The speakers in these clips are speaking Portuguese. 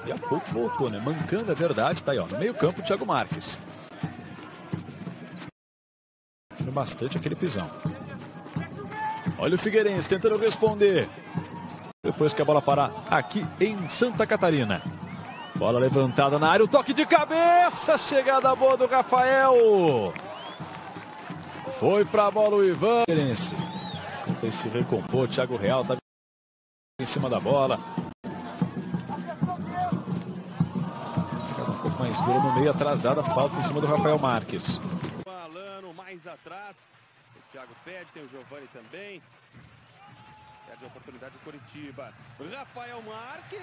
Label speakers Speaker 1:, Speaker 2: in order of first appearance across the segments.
Speaker 1: E há pouco voltou, né? Mancando, é verdade. Tá aí, ó, no meio campo, o Thiago Marques. Bastante aquele pisão. Olha o Figueirense tentando responder. Depois que a bola parar aqui em Santa Catarina. Bola levantada na área, o toque de cabeça. Chegada boa do Rafael. Foi pra bola o Ivan. Figueirense. Tenta se recompor, o Thiago Real tá em cima da bola. Um pouco mais duro no meio, atrasada, falta em cima do Rafael Marques.
Speaker 2: Mais atrás, o Thiago pede, tem o Giovani também. Perde a oportunidade de Curitiba. Rafael Marques.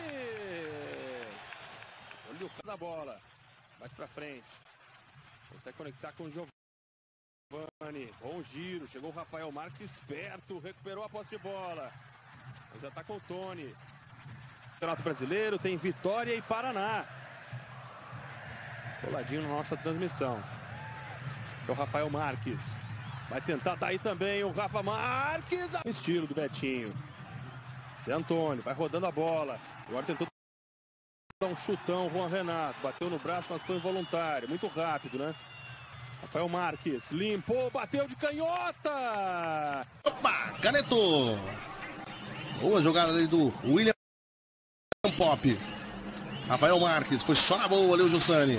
Speaker 2: Olha o cara da bola. Bate pra frente. Consegue conectar com o Giovani. Bom giro. Chegou o Rafael Marques esperto. Recuperou a posse de bola. Já tá com o Tony. Campeonato Brasileiro tem Vitória e Paraná. Coladinho na nossa transmissão. Esse é o Rafael Marques. Vai tentar daí também o Rafa Marques. Estilo do Betinho. Zé Antônio vai rodando a bola. Agora tentou dar um chutão. Juan Renato bateu no braço, mas foi involuntário. Muito rápido, né? Rafael Marques limpou, bateu de canhota.
Speaker 3: Opa, canetou. Boa jogada ali do William Pop. Rafael Marques foi só na boa ali o Jussani.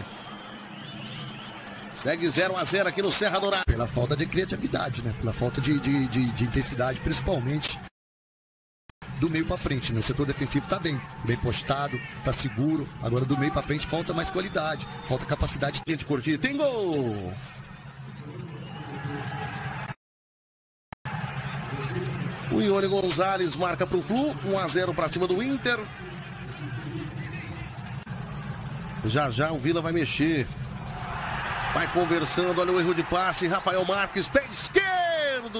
Speaker 3: Segue 0-0 aqui no Serra Dourada.
Speaker 4: Pela falta de criatividade, né? Pela falta de intensidade, principalmente do meio para frente, né? O setor defensivo tá bem postado, tá seguro. Agora do meio para frente falta mais qualidade, falta capacidade.
Speaker 3: Gente curtir, tem gol! O Ione Gonzalez marca pro Flu, 1-0 para cima do Inter. Já o Vila vai mexer. Vai conversando, olha o erro de passe, Rafael Marques, pé esquerdo.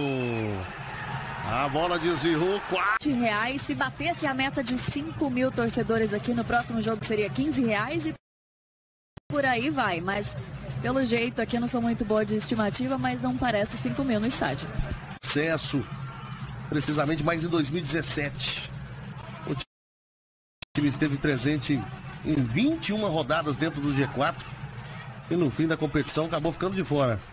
Speaker 3: A bola desviou,
Speaker 5: R$4. Se batesse a meta de 5 mil torcedores aqui no próximo jogo seria R$15 e por aí vai. Mas pelo jeito aqui eu não sou muito boa de estimativa, mas não parece 5 mil no estádio.
Speaker 3: Acesso, precisamente mais em 2017. O time esteve presente em 21 rodadas dentro do G4. E no fim da competição acabou ficando de fora.